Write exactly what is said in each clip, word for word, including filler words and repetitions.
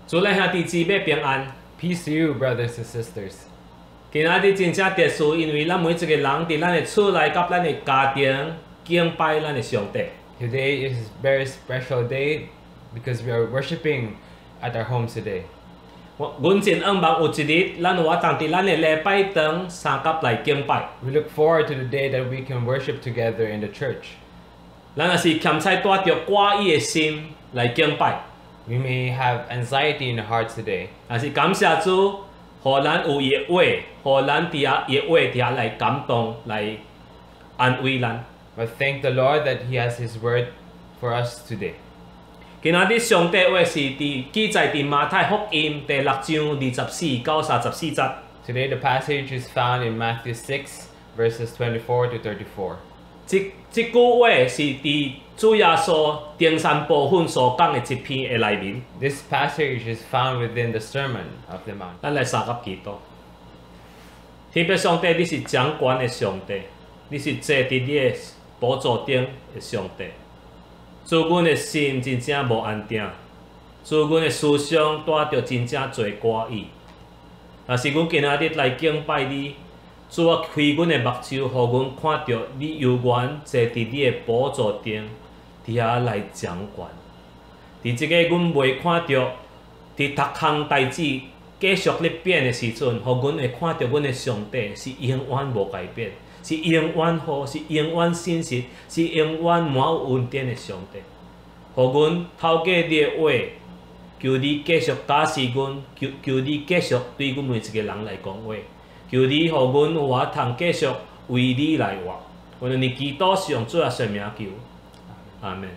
主咱兄弟姊妹平安。 Peace to you, brothers and sisters. 今仔日真正特殊，因为咱每一个人伫咱的厝内、甲咱的家庭敬拜咱的上帝。 Today is a very special day because we are worshiping at our homes today. 我阮真盼望有一日，咱有法当伫咱的礼拜堂相甲来敬拜。 We look forward to the day that we can worship together in the church. 咱若是欠菜带着寡意的心来敬拜， We may have anxiety in our hearts today, 也是感谢主，互咱有伊的话，互咱伫遐伊的话伫遐来感动，来安慰咱。 but thank the Lord that He has His word for us today. 今仔日上帝话是伫记载伫马太福音第六章二十四到三十四节。 Today the passage is found in Matthew six, verses twenty-four to thirty-four. 即即句话是伫主耶稣登山部分所讲的一篇的内面。 This passage is found within the Sermon of the Mount. 咱来三甲祈祷。天父上帝，你是掌权的上帝，你是坐伫你的宝座顶的上帝。主，阮的心真正无安定，主，阮的思想带着真正侪寡意。若是阮今仔日来敬拜你，主啊，开阮的目睭，互阮看到你悠远坐伫你的宝座顶，伫遐来掌权。伫即个阮未看到，伫逐项代志继续咧变的时阵，互阮会看到阮的上帝是永远无改变，是永远好，是永远信实，是永远满有恩典的上帝。互阮透过你的话，求你继续打示阮，求求你继续对阮每一个人来讲话，求你互阮有法通继续为你来活。我们的祈祷是用主耶稣的名求，阿门。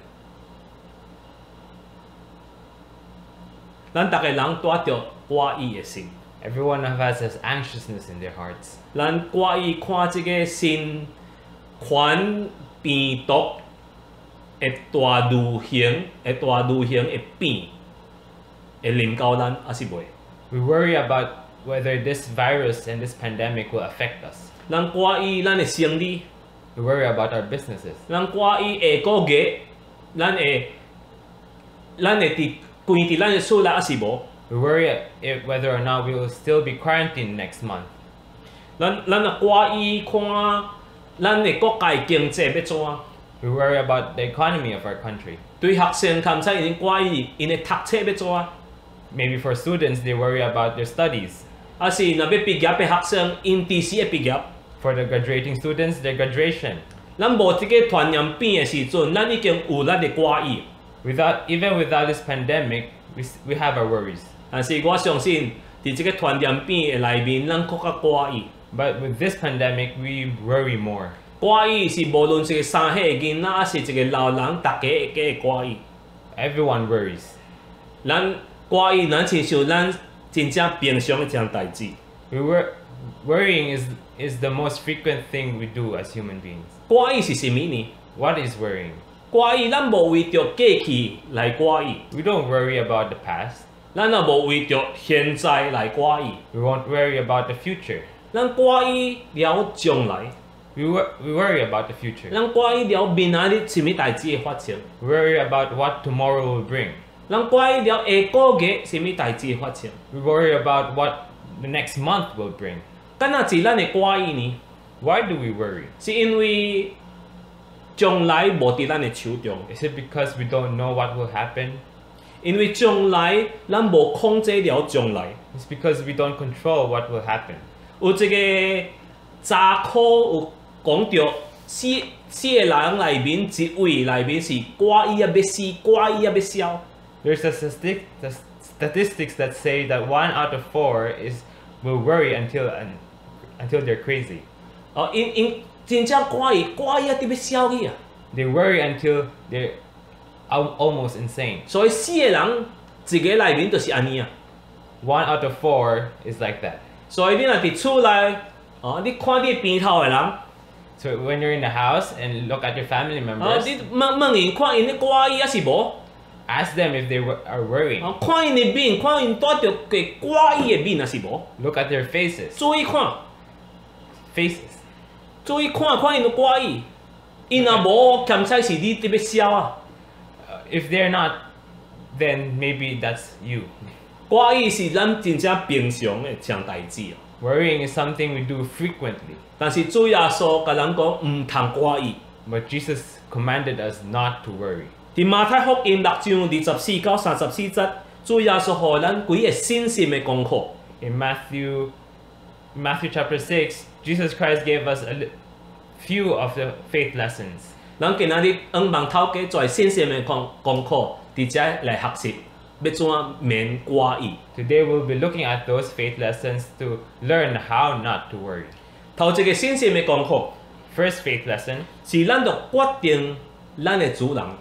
咱逐个人带着寡意的心， Every one of us has anxiousness in their hearts. 咱寡意看即个新冠病毒的大流行，的大流行的变，会临到咱还是袂？ We worry about whether this virus and this pandemic will affect us. 咱寡意咱的生理， We worry about our businesses. 咱寡意下个月，咱会咱会伫关伫咱的厝内还是无？ We worry if whether or not we will still be quarantined next month. 咱咱若寡意看咱的国家的经济要怎？ We worry about the economy of our country. 对学生看在因寡意，因的读册要怎？ Maybe for students, they worry about their studies. 啊是若要毕业的学生，因第时会毕业。 For the graduating students, their graduation. 咱无即个传染病的时阵，咱已经有咱的寡意。 Without even without this pandemic, we, s- we have our worries. 但是我相信，伫即个传染病的内面，咱更加寡意。 But with this pandemic, we worry more. 寡意是无论是一个三岁的囡仔，还是一个老人，大家会加会寡意。 Everyone worries. 咱寡意，咱亲像咱真正平常的一件代志。 We wor- worrying is is the most frequent thing we do as human beings. 寡意是啥物呢？ What is worrying? 寡意，咱无为着过去来寡意， We don't worry about the past. 咱也无为着现在来寡意。 We won't worry about the future. 咱寡意了将来， We, wor- we worry about the future. 咱寡意了明仔日什么代志会发生。 We worry about what tomorrow will bring. 咱寡意了下个月什么代志会发生。 We worry about what the next month will bring. 敢若是咱的寡意呢？ Why do we worry? 是因为将来无伫咱的手中， Is it because we don't know what will happen? 因为将来咱无控制了将来。 It's because we don't control what will happen. 有一个查考有讲到四四个人内面一位内面是寡意啊要死，寡意啊要消。 There's a statistic, the statistics that say that one out of four is will worry until un, until they're crazy. 哦，因因真正寡意，寡意啊得要消去啊。 They worry until they're al- almost insane. 所以四个人一个内面就是安尼啊。 One out of four is like that. 所以你若伫厝内，哦，你看你边头的人，哦， So when you're in the house and look at your family members, 你问问因看因咧寡意还是无？ ask them if they wo- are worrying. 哦，看因的面，看因带着个寡意的面还是无？ Look at their faces. 注意看， Faces. 注意看看因的寡意。因若无，欠彩是你伫要消啊。 Uh, if they're not, then maybe that's you. 寡意是咱真正平常的常代志哦。 Worrying is something we do frequently, 但是主耶稣甲咱讲，唔通寡意。 but Jesus commanded us not to worry. 伫马太福音六章二十四到三十四节，主耶稣互咱几个信心的功课。 In Matthew, Matthew chapter six, Jesus Christ gave us a li- few of the faith lessons. 咱今仔日往望头家做信心的功功课，伫遮来学习，要怎免寡意。 Today we'll be looking at those faith lessons to learn how not to worry. 头一个信心的功課 First faith lesson 是咱着決定咱的主人。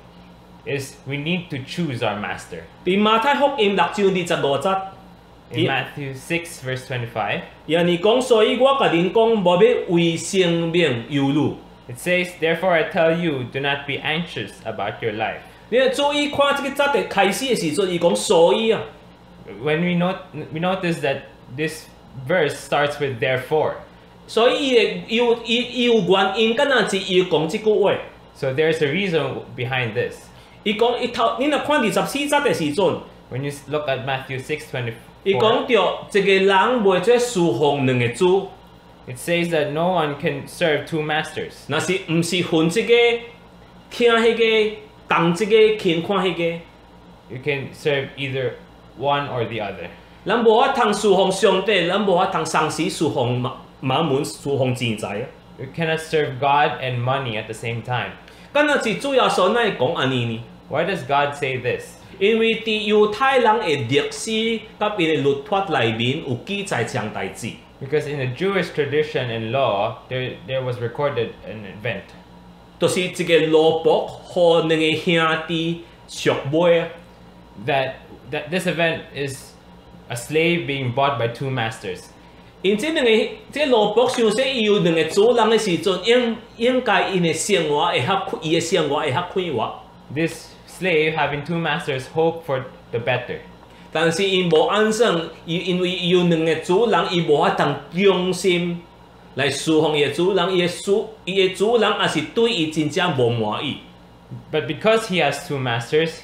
is we need to choose our master. 伫馬太福音六章二十五節， In Matthew six verse twenty-five, 耶尼講，所以我甲恁講，無要為生命憂慮。 it says, "Therefore I tell you, do not be anxious about your life." 你要注意看這個節的開始的時陣，伊講所以啊， When we note, we notice that this verse starts with "therefore." 所以伊會有伊伊有原因，敢若是伊講即句話。 So there's a reason behind this. 伊講伊頭，你若看二十四節的時陣， When you look at Matthew six 伊 twenty-four, 講着一個人袂做侍奉兩個主。 it says that no one can serve two masters. 若是毋是分即個聽迄個，當即個輕看迄個， You can serve either one or the other. 咱無法通侍奉上帝，咱無法通同時侍奉馬馬門、侍奉錢財啊！ You cannot serve God and money at the same time. 敢若是主耶穌哪會講安尼呢？ Why does God say this? 因為佇猶太人的歷史甲伊的律法內面有記載這樣代志。 Because in the Jewish tradition and law, there, there was recorded an event. 就是一個奴僕互兩個兄弟贖買啊！ That, that this event is a slave being bought by two masters. 因這兩個這個奴僕想說，伊有兩個主人的時陣，應應該因的生活會較快，伊的生活會較快活。 This slave, having two masters, hoped for the better. 但是伊無安生，伊因為伊有兩個主人，伊無法通忠心來侍奉伊的主人，伊的主伊的主人也是對伊真正無滿意。 But because he has two masters,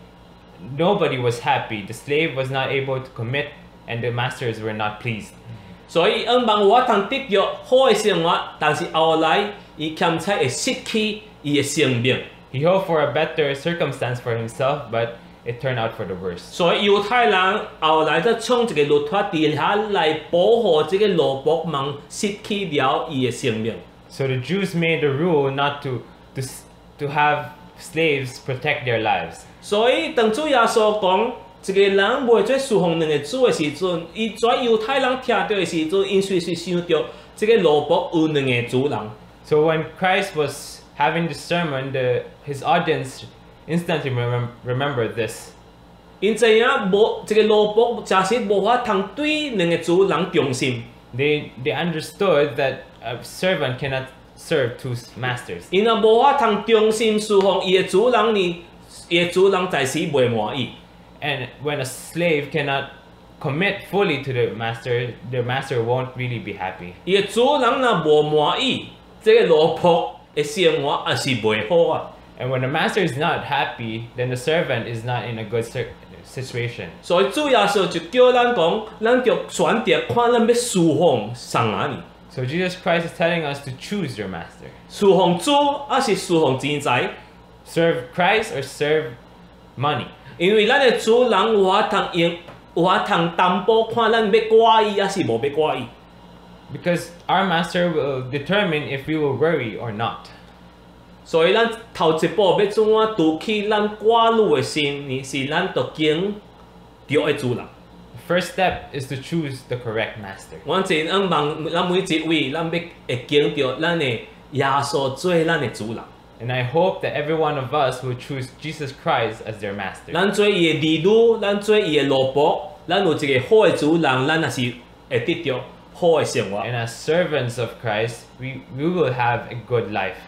nobody was happy. The slave was not able to commit, and the masters were not pleased. 所以希望我通得着好的生活，但是後來伊欠差會失去伊的生命。 He hoped for a better circumstance for himself, but it turned out for the worse. 所以猶太人後來則創一個律法，伫遐來保護這個奴僕們失去了伊的生命。 So the Jews made a rule not to, to, s- to have slaves protect their lives. 所以當主耶穌講一個人袂做侍奉兩個主的時陣，伊遮猶太人聽到的時陣，因隨時想到這個奴僕有兩個主人。 So when Christ was having the sermon, the, his audience instantly remem- remembered this. 因知影無這個奴僕假實無法通對兩個主人忠心， They, they understood that a servant cannot serve two s- masters. 因若無法通忠心侍奉伊的主人呢，伊的主人暫時袂滿意。 And when a slave cannot commit fully to the master, the master won't really be happy. 伊的主人若無滿意，這個奴僕的生活也是袂好啊。 And when the master is not happy, then the servant is not in a good cir- situation. 所以主耶穌就叫咱講，咱就選擇看咱要侍奉誰呢？ So Jesus Christ is telling us to choose your master. 侍奉主還是侍奉錢財？ Serve Christ or serve money. 因為咱的主人有法通用，有法通擔保看咱要掛伊還是無要掛伊。 Because our master will determine if we will worry or not. 所以咱頭一步要怎樣拄起咱寡女的心呢？是咱着經對的主人。 The first step is to choose the correct master. 我真希望咱每一位，咱要會經着咱的耶穌做咱的主人。 And I hope that every one of us will choose Jesus Christ as their master. 咱做伊的兒女，咱做伊的奴僕，咱有一個好的主人，咱也是會得到好的生活。 And as servants of Christ, we, we will have a good life.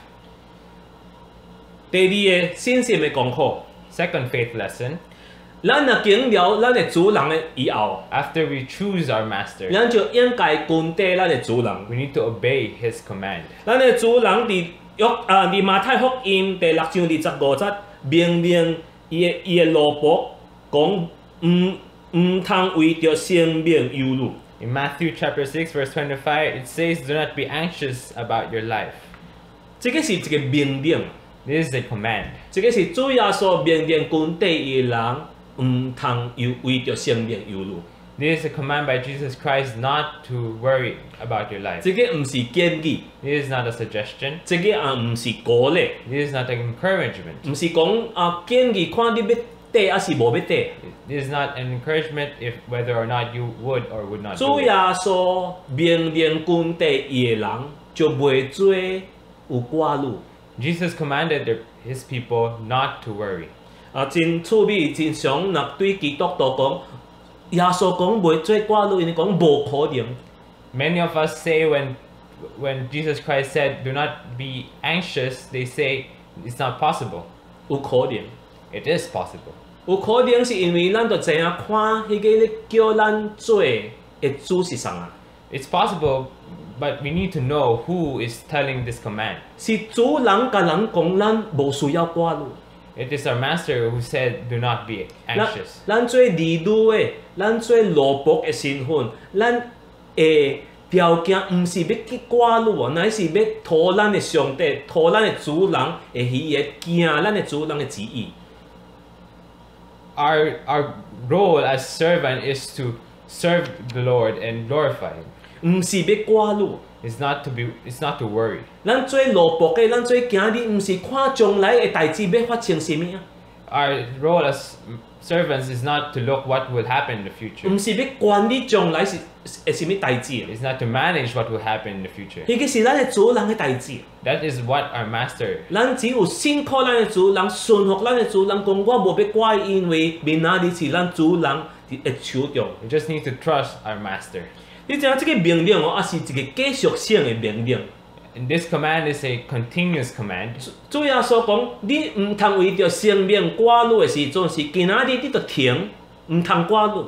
第二個信心的功課， Second faith lesson, 咱若經了咱的主人的以後， after we choose our master, 咱就應該跟對咱的主人。 we need to obey his command. 咱的主人伫約啊伫馬太福音第六章二十五節，明明伊的伊的奴僕講唔唔通为着生命忧虑。 In Matthew chapter six, verse twenty-five, it says, "Do not be anxious about your life." 这个是一个命令， This is a command. 这个是主耶稣命令军队的人唔通忧为着生命忧虑。 This is a command by Jesus Christ not to worry about your life. 这个唔是建议， This is not a suggestion. 这个也唔是鼓励， This is not an encouragement. 唔是讲啊建议看你要缀还是无要缀。 This is not an encouragement if whether or not you would or would not do 主 it. 耶稣命令军队的人就袂做有挂虑。 Jesus commanded their, his people not to worry. 啊，真趣味，真常若对基督徒讲，耶稣讲袂做挂虑，因为讲无可能。 Many of us say when when Jesus Christ said, "Do not be anxious," they say it's not possible. 有可能， It is possible. 有可能是因为咱就知影看迄个咧叫咱做的主是啥啊？ It's possible, but we need to know who is telling this command. 是主人甲人讲，咱无需要挂虑。 It is our master who said, "Do not be 咱 anxious." 咱做儿女的，咱做奴仆的身份，咱的条件毋是要去挂虑哦，乃是要讨咱的上帝，讨咱的主人的喜悦，行咱的主人的旨意。 Our our role as servant is to serve the Lord and glorify Him. 毋是要挂虑。 It's not to be. It's not to worry. 咱做奴仆的，咱做行日，毋是看将来的代志要发生什么啊？ Our role as servants is not to look what will happen in the future. 毋是要管理将来是会什么代志啊？ It's not to manage what will happen in the future. 迄个是咱的主人的代志。 That is what our master. 咱只有信靠咱的主人，顺服咱的主人，讲我无要怪，因为明仔日是咱主人的手中。 We just need to trust our master. 你知影这个命令哦，也是一个继续性的命令。 And this command is a continuous command. 主耶稣讲，你毋通为着生命挂虑的时阵，是今仔日你就停，毋通挂虑。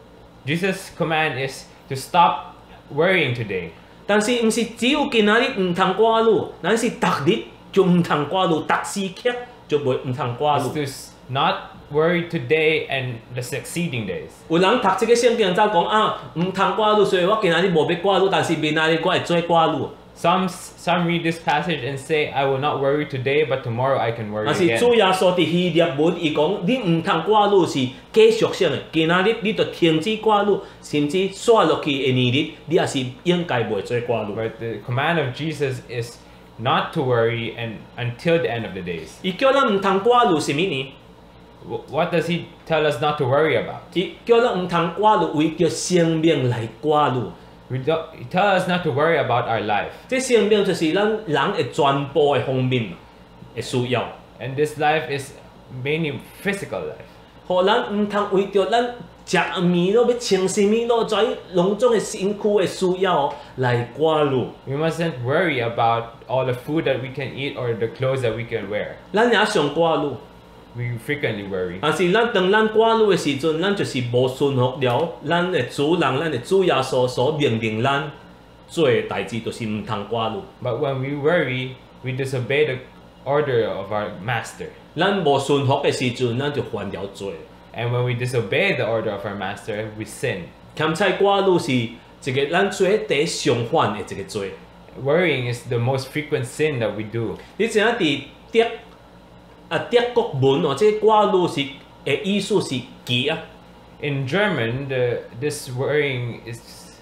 Jesus' command is to stop worrying today. 但是毋是只有今仔日毋通挂虑，咱是逐日就毋通挂虑，逐时刻就袂毋通挂 It's 虑。 to s- not worry today and the succeeding days. 有人读这个圣经才讲啊，毋通挂虑，所以我今仔日无要挂虑，但是明仔日我会做挂虑。 Some some read this passage and say, "I will not worry today, but tomorrow I can worry 但是 again." 主耶稣伫希腊文伊讲，你毋通挂虑是继续性的，今仔日你就停止挂虑，甚至刷落去的年日，你也是应该袂做挂虑。 But the command of Jesus is not to worry and until the end of the days. 伊叫咱毋通挂虑什么呢？ Wh- What does he tell us not to worry about? 伊叫咱毋通挂虑，为着生命来挂虑。 We do, he tell us not to worry about our life. 这生命就是咱人的全部的方面的需要， And this life is mainly physical life. 互咱毋通为着咱食面咯，要穿什么咯，在拢种的身躯的需要来挂虑。 We mustn't worry about all the food that we can eat or the clothes that we can wear. 咱也上挂虑， We frequently worry. 但是咱当咱挂虑的时阵，咱就是无顺服了咱的主人，咱的主耶稣所命令咱做的代志，就是毋通挂虑。 But when we worry, we disobey the order of our master. 咱无顺服的时阵，咱就犯了罪。 And when we disobey the order of our master, we sin. 兼且挂虑是一个咱做第一上犯的一个罪。 Worrying is the most frequent sin that we do. 你知影伫德啊德国文哦，这挂虑是的意思是急啊。 In German, the this worrying is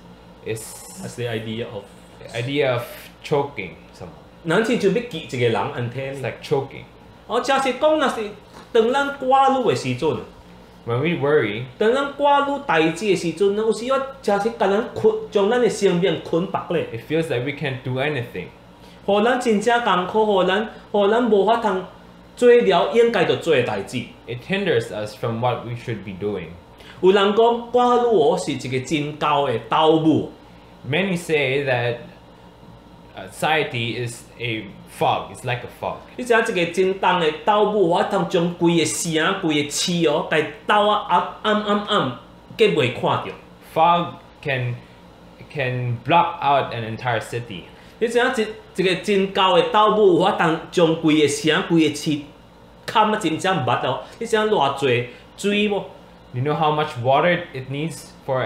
is That's the idea of。 the idea of choking someone. 咱亲像要急一个人安尼 It's 呢。 like choking. 哦，假是讲若是当咱挂虑的时阵， When we worry, 当咱挂虑代志的时阵，有时我假是甲咱捆，将咱的生命捆绑咧， it feels like we can't do anything. 互咱真正艰苦，互咱互咱无法通做了应该着做的代志。 It hinders us from what we should be doing. 有人讲挂虑哦是一个真高的斗母。 Many say that anxiety is a fog. It's like a fog. 你知影一个真重的斗母，我通将规个城、规个市哦，家斗啊暗暗暗暗，计袂看着。 Fog can can block out an entire city. 你知影一一个真高的斗母，我通将规个城、规个市冚啊真正捌哦。你知影偌济水无？ You know how much water it needs for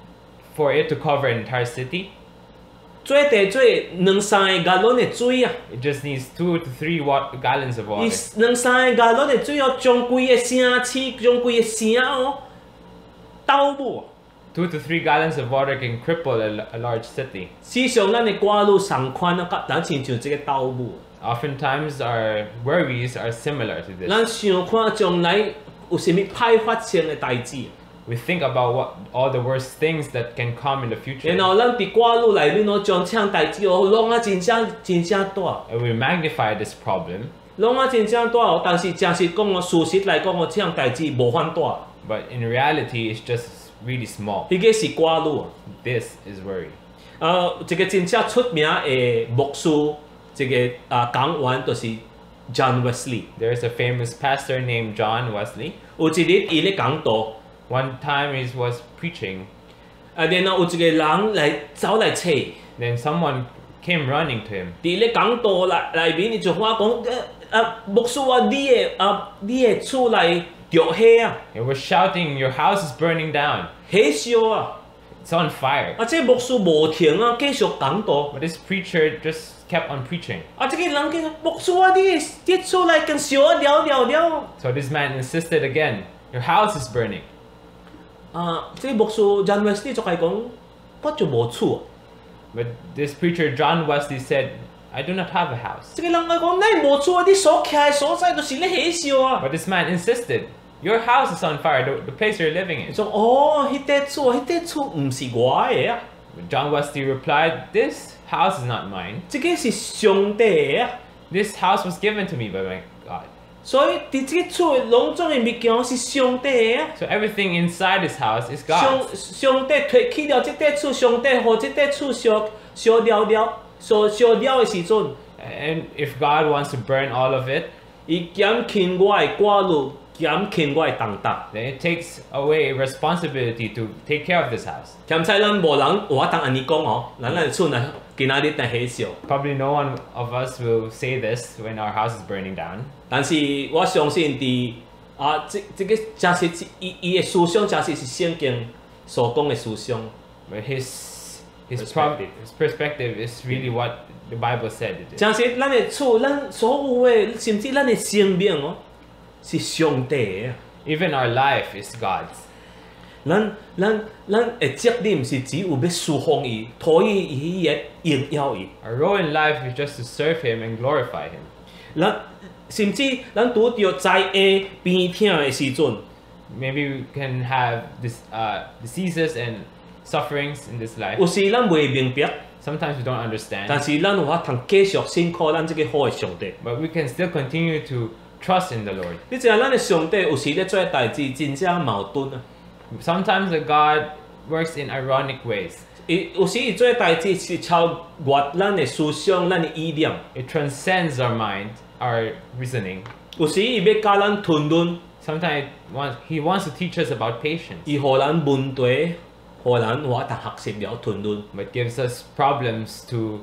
for it to cover an entire city? 最地最两三个 gallon 的水啊， It just needs two to three wa- gallons of 伊 water. 两三个 gallon 的水哦，将规个城市、将规个城哦倒没。 Two to three gallons of water can cripple a, a large city. 事实上，咱的歌路上宽啊，甲咱亲像这个倒没。 Oftentimes, our worries are similar to this. 咱想看将来有啥物歹发生的代志， We think about what all the worst things that can come in the future, 然后咱伫歌路内面哦，将这样代志哦，弄啊真正真正大， and we magnify this problem. 弄啊真正大哦。但是真实讲哦，事实来讲哦，这样代志无反大， But in reality, it's just really small. 迄个是歌路啊。 This is worry. 呃，一个真正出名的牧师，一个啊讲员就是 John Wesley。 There's a famous pastor named John Wesley. 有一日伊咧讲道， One time he was preaching, 啊，然后有一个人来走来找， then someone came running to him. 伫咧讲道内内面，伊就话讲，呃啊，牧师啊，你的啊，你的厝内着火啊， He was shouting, "Your house is burning down. 火烧啊！ It's on fire." 啊，这牧师无停啊，继续讲道。 But this preacher just kept on preaching. 啊，这个人叫牧师啊，你的你厝内更烧啊，了了了。 So this man insisted again, "Your house is burning." 啊，这个牧师 John Wesley 就係講，我就無厝。 But this preacher John Wesley said, "I do not have a house." 這個人嚟講，你無厝啊，你所徛嘅所在就是咧火燒啊。 But this man insisted, "Your house is on fire, the, the place you're living 伊 in." 講哦，迄塊厝，迄塊厝唔是我嘅啊， But John Wesley replied, "This house is not mine. 這個是上帝嘅啊。 This house was given to me by my God." 所以伫這個厝嘅攏總嘅物件是上帝嘅啊。 So everything inside this house is 上 God's. 上帝摕起了這塊厝，上帝互這塊厝燒燒了了，燒燒了嘅時陣， And if God wants to burn all of it, 伊減輕我嘅寡路，減輕我嘅重擔。 then it takes away responsibility to take care of this house. 兼且咱無人有法通安尼講哦，咱咱嘅厝若今仔日若火燒。 Probably no one of us will say this when our house is burning down. 但是我相信伫啊，这这个真实是伊伊的思想，真实是聖經所講嘅思想。 But his his, prob- Perspective. his perspective is really what the Bible said it is. 真實咱嘅厝，咱所有嘅，甚至咱嘅生命哦，是上帝嘅。 Even our life is God's. 咱咱咱嘅責任是只有要侍奉伊，討伊伊嘅榮耀伊。 Our role in life is just to serve Him and glorify Him. 咱甚至咱拄着災厄病痛嘅時陣， Maybe we can have this uh, diseases and sufferings in this life. 有時咱未明白， Sometimes we don't 但 understand, 是咱有法通繼續信靠咱這個好嘅上帝。 but we can still continue to trust in the Lord. 你知影咱嘅上帝有時咧做代志真正矛盾啊！ Sometimes the God works in ironic ways. 伊有時伊做代志是超越咱嘅思想、咱嘅意念。 It transcends our mind, our reasoning. 有時伊要教咱吞論， Sometimes it want, He wants to teach us about patience, 伊互咱問題，互咱有法通學習了吞論。 but gives us problems to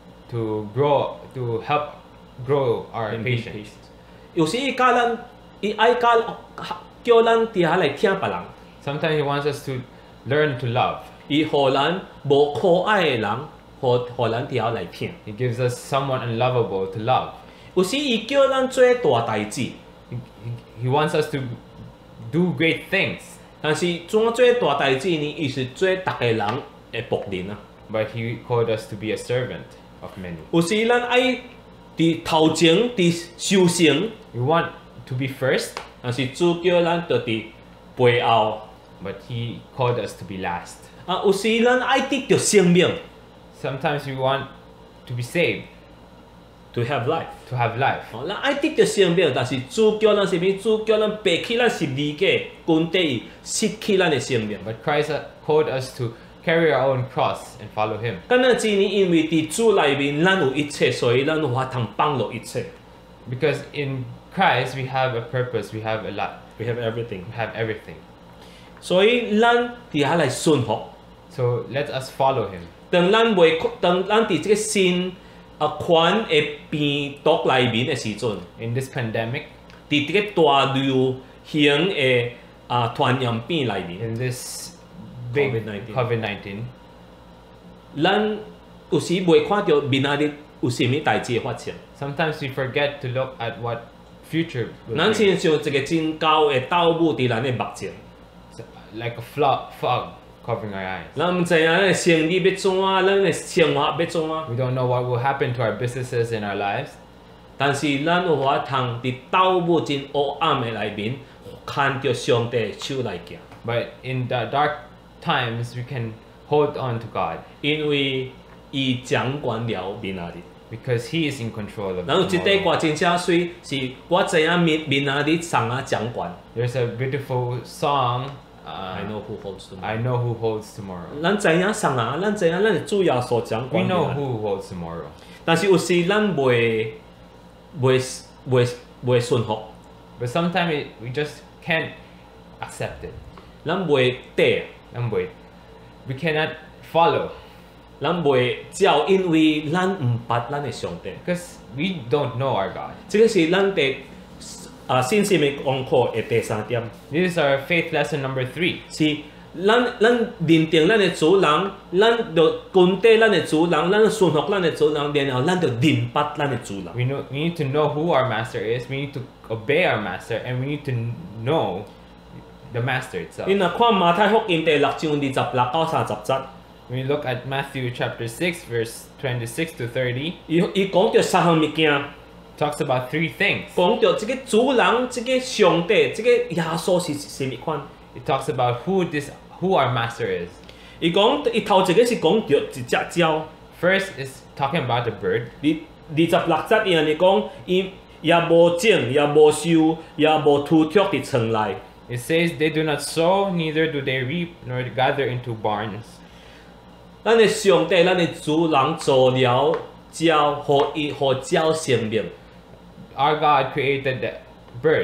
to grow to help grow our patience. 有時伊教咱，伊愛教叫咱佇遐來聽別人， Sometimes He wants us to learn to love. 伊互咱無可愛嘅人，互互咱佇遐來聽。 He gives us someone unlovable to love. 有時伊叫咱做大代志， He, he, he wants us to do great things, 但是怎做大代志呢？伊是做逐個人嘅僕人啊。 but He called us to be a servant of many. 有時咱愛佇頭前佇修成， We want to be first, 但是主叫咱就佇背後。 but He called us to be last. 啊，有時咱愛得到生命 Sometimes we want to be saved, ，to have life。 to have life. 哦，咱愛得到生命，但是主叫咱啥物？主叫咱背起咱十字架，跟底失去咱嘅生命。 But Christ uh, called us to carry our own cross and follow Him. 咁樣只呢，因為佇主內面，咱有一切，所以咱有法通幫助一切。 Because in Christ we have a purpose, we have a lot, We have everything。 we have everything. 所以咱佇遐來順服。 So let us follow Him. 當咱未，當咱佇這個新啊款嘅病毒內面嘅時陣， In this pandemic, 佇這個大流行嘅啊传染病内面， in this big COVID nineteen. COVID nineteen. 咱有时袂看到明仔日有啥物代志会发生。 Sometimes we forget to look at what future will 咱 bring. 亲像一个真高的斗母伫咱的目前， So, like a flo- fog covering our eyes. 咱毋知影咱的生意要怎啊，咱的生活要怎啊。 We don't know what will happen to our businesses and our lives. 但是咱有法通伫斗母真黑暗的内面，看着上帝的手来行， But in the dark times, we can hold on to God 因为伊掌管了明仔日。 because He is in control of 然后一块 tomorrow. 歌真正水，是我知影明明仔日上啊掌管。 There's a beautiful song. Uh, I know who holds the I know who holds tomorrow. 咱知影上啊，咱知影咱的主要所掌 We 管 know 的。 who holds tomorrow. 但是有时咱袂袂袂袂顺服， But sometimes it, we just can't accept it. 咱袂缀， And wait, we cannot follow 咱袂照，因为咱毋捌咱的上帝。 because we don't know our God. 这个是咱第啊信心的功课的第三点， This is our faith lesson number three. 是咱咱认定咱的主人，咱就跟底咱的主人，咱顺服咱的主人，然后咱就认捌咱的主人。 We know we need to know who our master is. We need to obey our master, and we need to know the master itself. 你若看马太福音第六章二十六到三十節， When we look at Matthew chapter six, verse twenty-six to thirty, 伊伊講到三項物件， talks about three things. 講到這個主人、這個上帝、這個耶穌是什麼款？ It talks about who this who our master is. 伊講伊頭一個是講到一隻鳥， First is talking about the bird. 二二十六節伊安尼講，伊也無種，也無收，也無吐脱佇床內。 It says they do not sow, neither do they reap, nor gather into barns. 咱的上帝，咱的主人做了鳥，互伊互鳥生命 Our God created the bird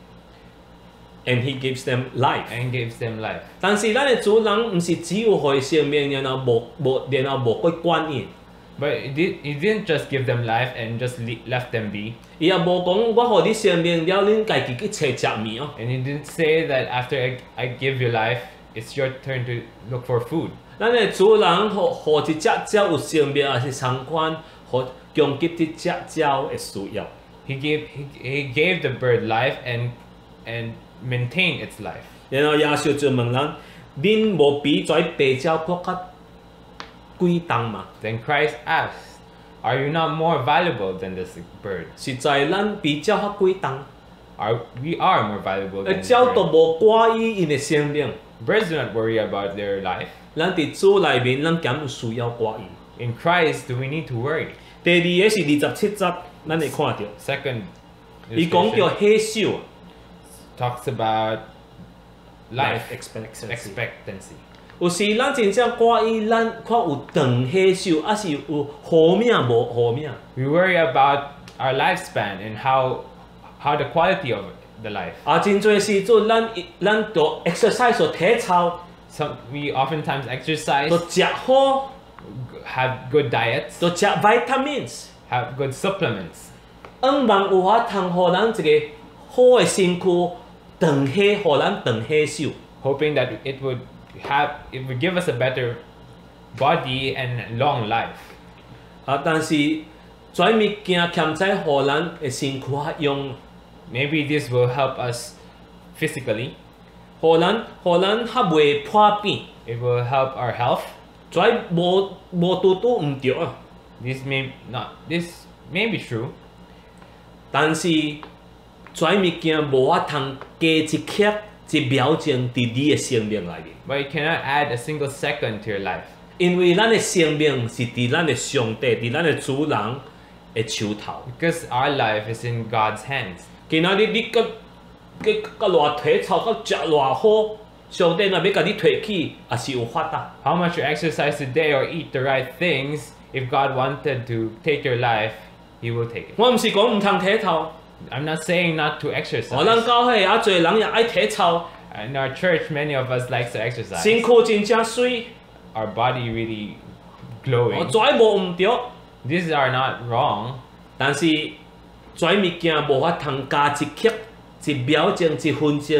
，and He gives them life。 and gives them life. 但是咱的主人毋是只有互伊生命，然後無無然後無去管伊， But it, did, it didn't just give them life and just le- left them be. 伊也無講我互你生命了，恁家己去找食物哦。 And he didn't say that after I, I give you life, it's your turn to look for food. 咱的主人互互一隻鳥有生命，也是相關互供給啲隻鳥的需要。 He gave he, he gave the bird life and and maintained its life. 然後耶穌就問咱：恁無比在白鳥國較貴重嘛？ Then Christ asked, "Are you not more valuable than this bird?" 實在咱比鳥較貴重。 Are we are more valuable 誒 than 鳥都 the bird. 無掛伊因的生命， Birds do not worry about their life. 咱佇主內面，咱敢有需要掛伊。 In Christ, do we need to worry? 第二個是二十七節，咱會看到， Second, 伊講到 illustration 歲數 talks about life expectancy。 expectancy. 有時咱真正掛伊，咱看有長歲數，還是有好命無好命。 We worry about our lifespan and how how the quality of the life. 啊，真侪時陣，咱咱做 exercise 做體操， Some we oftentimes exercise, 做食好， have good diets, 做食 vitamins， have good supplements. 希望有法通互咱一個好的身軀，長歲，互咱長歲壽。 hoping that it would have it would give us a better body and long life. 啊，但是跩物件欠在互咱的身軀較用， Maybe this will help us physically. 互咱互咱較袂破病， It will help our health. 跩無無拄拄毋對啊。 This may not this may be true, 但是跩物件無法通加一刻一秒鐘佇你的生命內面， but you cannot add a single second to your life. 因為咱的生命是佇咱的上帝、佇咱的主人的手頭。 Because our life is in God's hands. 今仔日你佮佮佮偌體操，佮食偌好，上帝若要甲你提起，也是有法度。 How much you exercise today or eat the right things, if God wanted to take your life, He will take it. 我毋是講毋通體操， I'm not saying not to 哦，咱 exercise. 教會也侪人也愛體操， In our church, many of us like to exercise. 身軀真正水， Our body really 哦， glowing. 跩無毋對， These are not wrong, 但是跩物件無法通加一刻、一秒鐘、一分鐘佇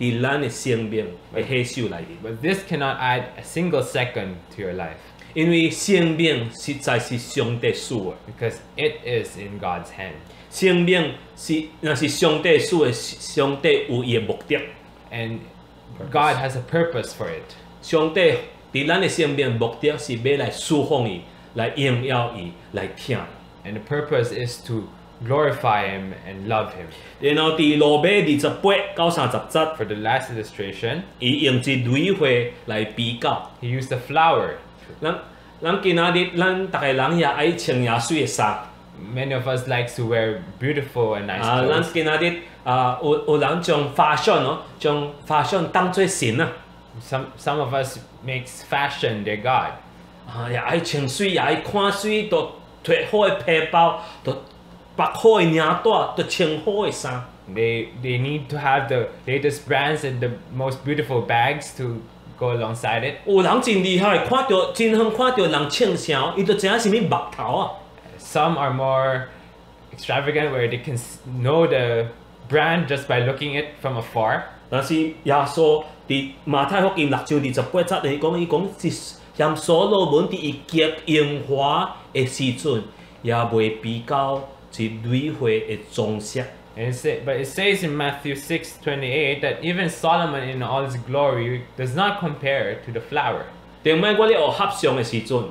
伫咱的生命的牺牲内面。 But this cannot add a single second to your life 因为生命实在是上帝赐的， because it is in God's hand. 生命是若是上帝赐的，上帝有伊的目的。 And God has a purpose for it. 上帝伫咱的生命目的是要来释放伊，来荣耀伊，来听伊。 And the purpose is to glorify Him and love Him. 然后伫路马二十八到三十节， For the last illustration, 伊用一蕊花来比较。 He used a flower. 咱咱今仔日，咱逐个人也爱穿野水的衫。 Many of us like to wear beautiful and nice 啊，咱 clothes. 今仔日啊，有有人将 fashion 哦，将 fashion 当做神啊。 Some some of us makes fashion their god. 啊，也爱穿水，也爱看水，都摕好的皮包，都绑好的领带，都穿好的衫。 They they need to have the latest brands and the most beautiful bags to go alongside it. 有人真厉害，看到真远看到人穿啥，伊就知影是物木头啊。 Some are more extravagant where they can s- know the brand just by looking it from afar. 但是耶穌伫馬太福音六章二十八節，伊講伊講是嫌所羅門伫伊極榮華的時陣，也未比較一蕊花的裝飾。 And it say, but it says in Matthew six twenty-eight that even Solomon in all his glory does not compare to the flower. 頂擺我咧學合相的時陣，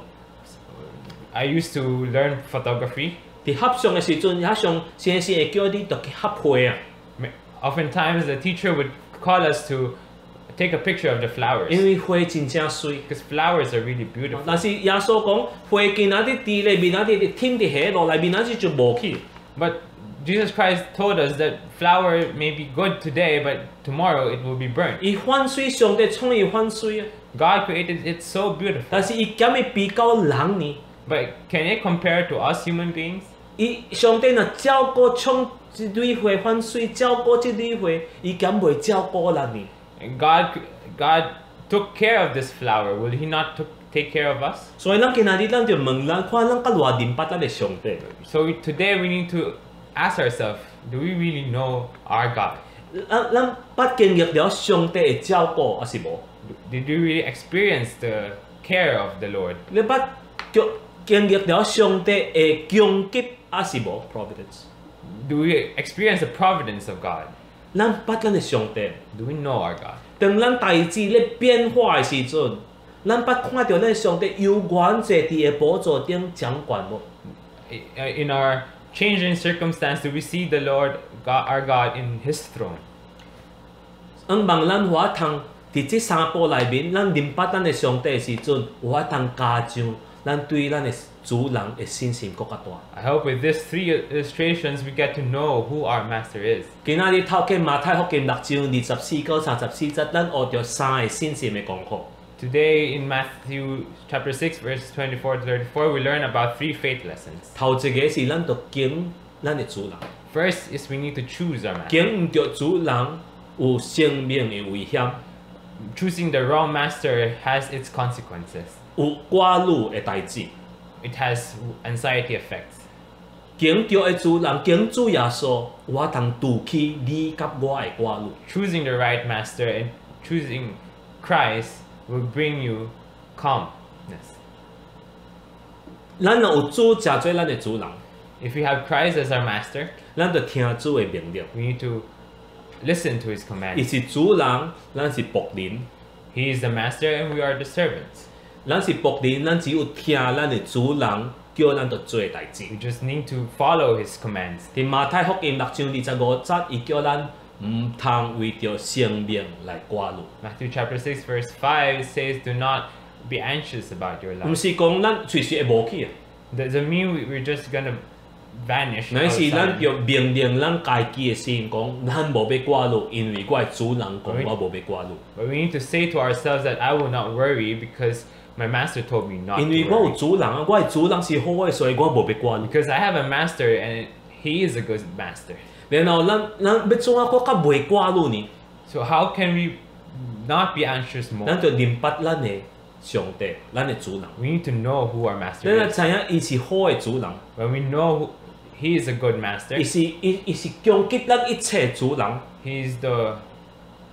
I used to learn photography. 伫合相的時陣，也上先生會叫你著去合花啊， Ma- Oftentimes the teacher would call us to take a picture of the flowers 因為花真正水。 because flowers are really beautiful. 但是耶穌講花今仔日佇咧面仔日天佇下落來，面仔日就無去。 But Jesus Christ told us that flower may be good today, but tomorrow it will be burnt. 伊反水，上帝創伊反水啊， God created it so beautiful. 但是伊減伊比較人呢。 But can it compare to us human beings? 伊上帝若照顧創一蕊花反水，照顧一蕊花，伊減袂照顧人呢？ And God, God took care of this flower. Will He not took, take care of us? 所以咱今仔日咱就問咱，看咱甲偌認捌咱的上帝。 So we- today we need to ask ourselves, do we really know our God? 咱咱捌經歷了上帝的照顧，還是無？ Did we really experience the care of the Lord? 你捌經經歷了上帝的供給，還是無 ？Providence。 Do we experience the providence of God? 咱捌咱的上帝。 Do we know our God? 當咱代志咧變化的時陣，咱捌看到咱上帝有原則佇個寶座頂掌權無？ I- In our changing circumstance, do we see the Lord, God, our God, in His throne? 希望咱有法通伫即三步內面，咱認捌咱的上帝的時陣，有法通加上咱對咱的主人的信心更加大。 I hope with these three illustrations we get to know who our Master is. 今仔日透過馬太福音六章二十四到三十四節，咱學着三個信心的功課。 Today in Matthew chapter six, verses twenty-four to thirty-four, we learn about three faith lessons. 頭一個是咱着敬咱的主人， First is we need to choose our Master. 敬毋着主人有生命的危險， Choosing the wrong Master has its consequences. 有寡女的代志。 It has anxiety effects. 敬着的主人，敬主耶穌，有法通拄起你甲我的寡女。 Choosing the right Master and choosing Christ will bring you calmness. 咱若有主食做咱的主人， If we have Christ as our Master, 咱着聽主的命令。 we need to listen to His 伊 commands. 是主人，咱是僕人。 He is the Master and we are the servants. 咱是僕人，咱只有聽咱的主人叫咱着做的代志。 We just need to follow His commands. 伫馬太福音六章二十五節，伊叫咱毋通為着生命來掛慮。 Matthew chapter six, verse five says, do not be anxious about your 毋 life. 是講咱隨時會無去啊， Doesn't mean we- we're just gonna vanish. 乃是 all 咱 of a sudden. 着命令咱家己的心，講咱無要掛慮，因為我的主人講我無要掛慮， But we need to say to ourselves that I will not worry because my Master told me not 因 to 為我有 worry. 主人啊，我的主人是好的，所以我無要掛慮。 Because I have a Master and He is a good Master. 然後咱咱要怎啊，我較袂掛慮呢？ So how can we not be anxious more? 咱就認捌咱的上帝，咱的主人。 We need to know who our Master 咱要 is. 知影伊是好的主人， When we know who, He is a good Master, 伊是伊伊是供給咱一切的主人。 He is the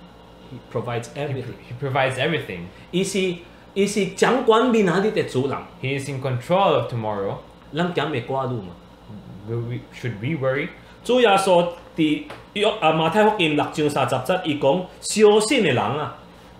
He provides He, everything. he provides everything. 伊是伊是掌管明仔日的主人， He is in control of tomorrow. 咱敢会挂虑嘛？ Will we, should we worry? 主耶稣伫约啊马太福音六章三十节，伊讲小信的人啊，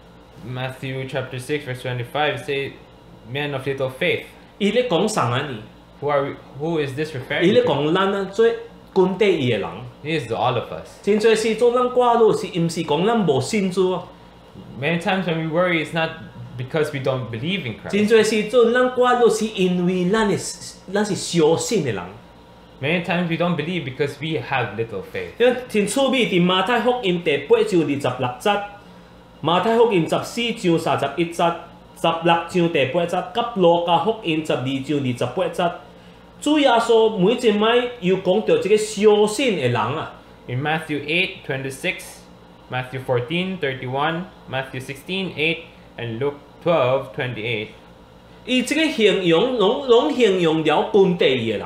Matthew chapter six verse twenty-five say, "Men of little faith." 伊咧讲啥啊呢？ Who are we, who is this 伊 referring 咧 to? 讲咱啊做军队伊的人， He is all of us. 真侪时阵咱挂虑是毋是讲咱无信主啊？ Many times when we worry, it's not because we don't believe in 真 Christ. 侪時陣，咱掛慮是因為咱係咱是小信嘅人。 Many times we don't believe because we have little faith. 因真趣味佇馬太福音第八章二十六節，馬太福音十四章三十一節，十六章第八節，甲路加福音十二章二十八節，主耶穌每一擺又講到一個小信嘅人啊。 In Matthew eight twenty-six, Matthew fourteen thirty-one, Matthew sixteen eight, and Luke twelve twenty-eight 伊即個形容，攏攏形容了軍隊嘅人，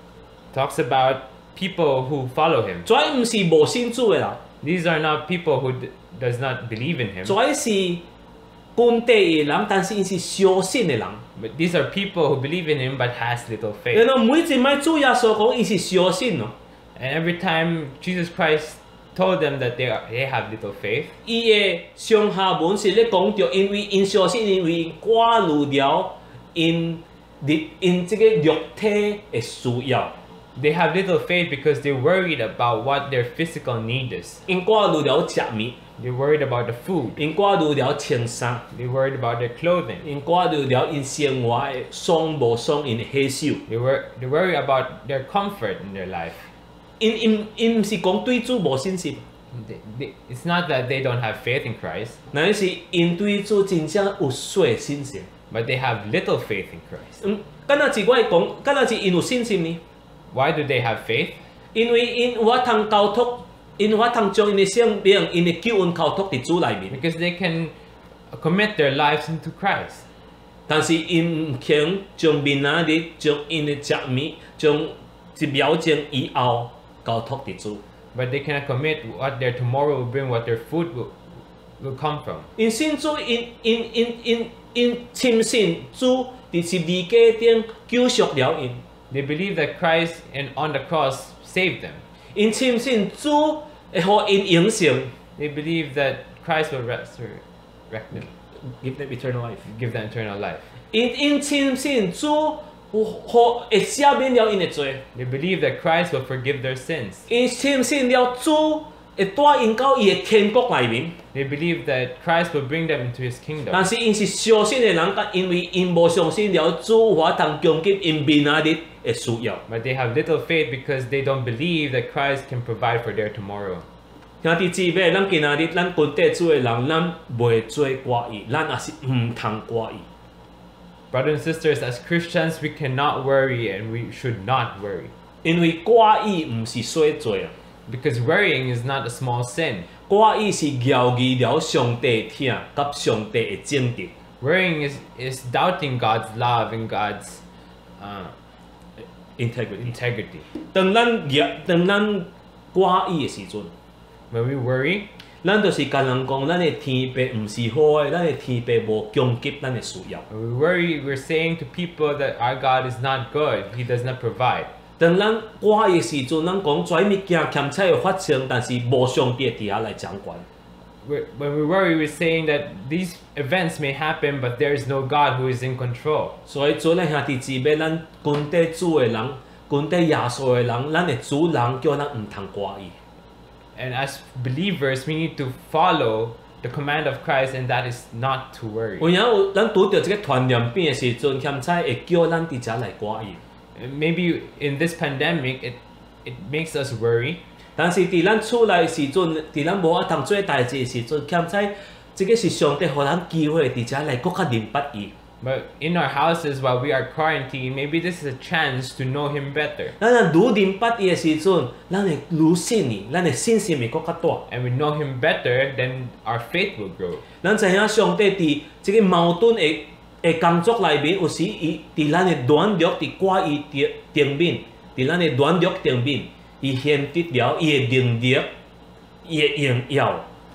talks about people who follow him. 跩毋是無信主嘅人， These are not people who d- does not believe in him, 跩是軍隊嘅人，但是伊是小信嘅人。 but these are people who believe in him but has little 然 faith. 後每一擺主耶穌講伊是小信咯。 And every time Jesus Christ told them that they are, they have little faith, 伊嘅上下文是咧講到，因為因相信，因為掛慮了因日因即個肉體嘅需要， they have little faith because they're worried about what their physical need is. 因掛慮了食物， They're worried about the food. 因掛慮了穿衫， They're worried about their clothing. 因掛慮了因生活嘅爽無爽，因嘅喜受。 They wor- they worry about their comfort in their life. 因因因毋是講對主無信心， They, they, it's not that they don't have faith in Christ, 乃是因對主真正有細信心。 but they have little faith in Christ. 嗯，敢若是我會講，敢若是因有信心呢？ Why do they have faith? 因為因有法通交託，因有法通將因嘅生命、因嘅救恩交託佇主內面。 Because they can commit their lives into Christ. 但是因毋肯將明仔日將因嘅食物，將一秒鐘以後交託佇主。 But they cannot commit what their tomorrow will bring, what their food will, will come from. 因信主，因因因因因深信主伫十字架頂救贖了因。 They believe that Christ and on the cross saved them. 因深信主會互因永生 They believe that Christ will resurrect them, ，give them eternal life。 give them eternal life. 因因深信主有互會赦免了因嘅罪。 They believe that Christ will forgive their sins. 因深信了主會帶因到伊嘅天國內面。 They believe that Christ will bring them into His kingdom. 但是因是相信嘅人，但因為因無相信了主，我通供給因明仔日嘅需要。 But they have little faith because they don't believe that Christ can provide for their tomorrow. 兄弟姊妹，咱今仔日咱軍隊主嘅人，咱袂做掛意，咱也是毋通掛意。 Brothers and sisters, as Christians, we cannot worry and we should not worry. 因為掛意毋是小罪啊， Because worrying is not a small sin. 掛意是遙疑了上帝的疼，甲上帝嘅正直。 Worrying is, is doubting God's love and God's uh, integrity。 integrity. 當咱業，當咱掛意嘅時陣， When we worry, 咱就是甲人講，咱嘅天父毋是好嘅，咱嘅天父無供給咱嘅需要。 when we worry, we're saying to people that our God is not good. He does not provide. 當咱掛意嘅時陣，咱講跩物件欠彩會發生，但是無上帝佇遐來掌管。 We're, when we worry, we're saying that these events may happen, but there is no God who is in control. 所以做咱兄弟姊妹，咱軍隊主嘅人，軍隊耶穌嘅人，咱嘅主人叫咱毋通掛意。 And as believers, we need to follow the command of Christ, and that is not to worry. 有影有咱拄着即個傳染病嘅時陣，欠彩會叫咱佇遮來掛意。 And maybe in this pandemic, it, it makes us worry. 但是伫咱厝內時陣，伫咱無法通做代志嘅時陣，欠彩即個是上帝互咱機會佇遮來更較明白伊。 But in our houses while we are quarantined, maybe this is a chance to know Him better. 咱若愈明白伊嘅時陣，咱會愈信伊，咱嘅信心會更較大。 And we know Him better, then our faith will grow. 咱知影上帝佇即個矛盾嘅嘅工作內面，有時伊佇咱嘅軟弱佇掛伊頂頂面，佇咱嘅軟弱頂面，伊顯得了伊嘅能力、伊嘅榮耀，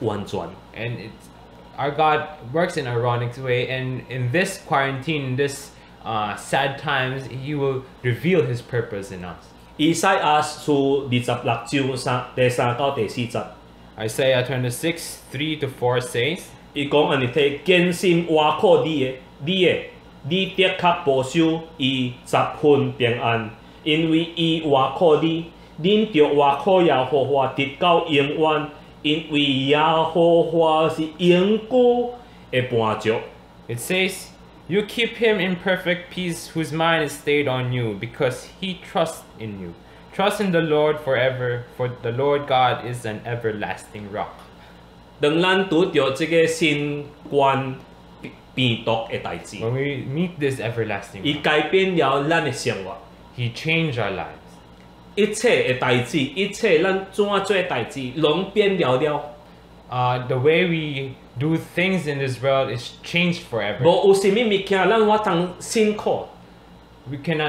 完全。 And it's, our God works in an ironic way, and in this quarantine, this uh, sad times, He will reveal His purpose in us. 以賽亞書二十六章三第三到第四節， Isaiah twenty-six, three to four says, 伊講安尼睇堅心挖靠你的，你的，你的確保守伊十分平安，因為伊挖靠你，恁着挖靠耶和華直到永遠，因為耶和華是永久的伴著。 it says, You keep him in perfect peace whose mind is stayed on you, because he trusts in you. Trust in the Lord forever, for the Lord God is an everlasting rock. 當咱拄着這個新冠病毒的代志， When we meet this everlasting 伊 rock, 改變了咱的生活。 He changed our lives. 一切的代志，一切咱怎做的代志，拢變了了。 Uh, the way we do things in this world is changed forever. 無有啥物物件咱我通辛苦， We cannot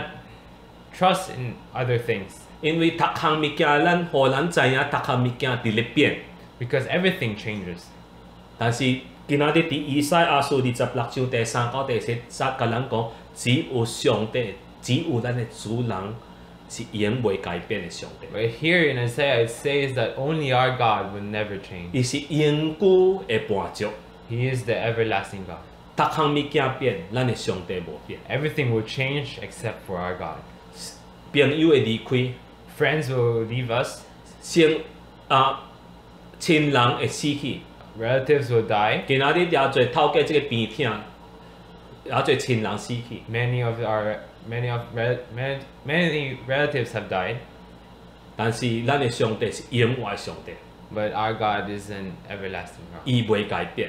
trust in other things, 因為逐項物件咱互咱知影，逐項物件佇咧變。 because everything changes. 但是今仔日佇以賽亞書二十六章第三到第四節，甲咱講，只有上帝，只有咱的主人是永袂改變的上帝。 But here in Isaiah, it says that only our God will never change. 伊是永久的伴著， He is the everlasting God. 逐項物件變，咱的上帝無變。 Everything will change except for our God. 朋友會離開， Friends will leave us, 親啊親人會死去。 relatives will die. 今仔日也侪透過這個病痛，也侪親人死去。 Many of our many of rel- many, many relatives have died, 但是咱的上帝是永遠的上帝， but our God is an everlasting rock. 伊袂改變，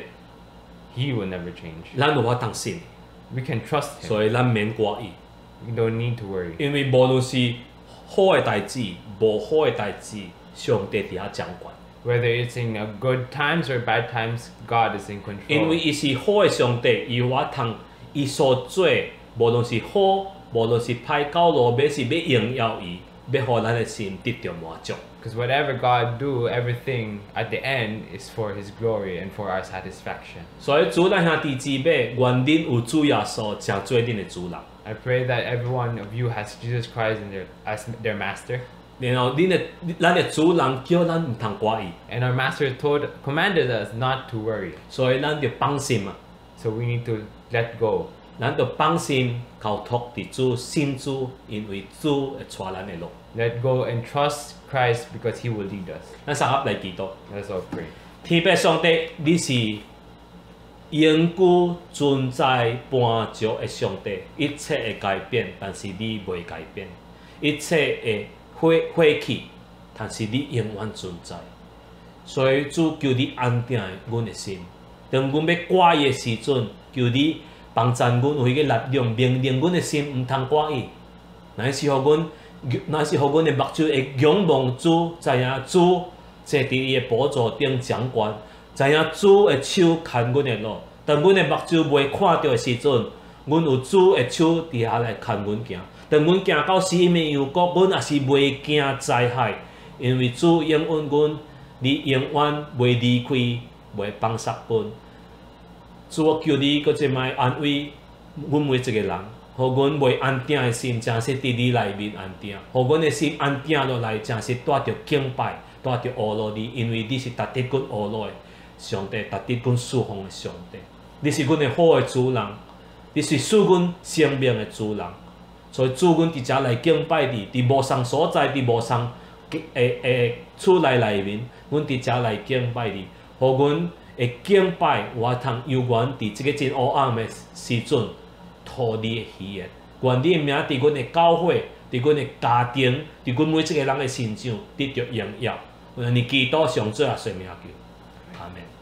He will never change. 咱有法通信， We can trust Him. 所以咱免掛意。 We don't need to worry. 因為無論是好的代志、無好的代志，上帝伫遐掌管。 Whether it's in uh, good times or bad times, God is in 因為 control. 伊是好的上帝，伊有法通伊所做，無論是好，無論是歹，到路尾是要榮耀伊，要互咱的心得到滿足。 Because whatever God do, everything at the end is for His glory and for our satisfaction. 所以主咱兄弟姊妹，願恁有主耶穌成做恁的主人。 I pray that every one of you has Jesus Christ in their, as their master. 然後恁的咱的主人叫咱毋通掛意， And our master told commanded us not to worry. 所以咱就放心啊， So we need to let go. 咱就放心交託佇主信主，因為主會帶咱的路。 Let go and trust Christ because He will lead us. 咱三合來祈禱。 Let's all pray. 天父上帝，你是永久存在伴著的上帝，一切會改變，但是你袂改變；一切會過過去，但是你永遠存在。所以主求你安定阮的心，當阮要掛伊的時陣，求你幫助阮有迄個力量，命令阮的心毋通掛伊。乃是互阮，乃是互阮的目睭會仰望主，知影主坐佇伊的寶座頂掌管，知影主的手牽阮的路。當阮的目睭未看到的時陣，阮有主的手佇遐來牽阮行。當阮行到死命幽谷，阮也是袂驚災害，因為主應允阮，你永遠袂離開，袂放煞阮。主，我求你閣一擺安慰阮每一個人，互阮袂安定的心，真是佇你內面安定；互阮的心安定落來，真是帶着敬拜，帶着學路你，因為你是值得阮學路的上帝，值得阮侍奉的上帝。你是阮的好的主人，你是賜阮生命的主人。所以主，阮佇遮來敬拜你，佇無上所在，佇無上誒誒厝內內面，阮佇遮來敬拜你，互阮會敬拜，我通有緣佇即個真黑暗的時陣，討你的喜悅。願你的名佇阮的教會，佇阮的家庭，佇阮每一個人的身上得到榮耀。願你祈禱上最後說名叫，阿門。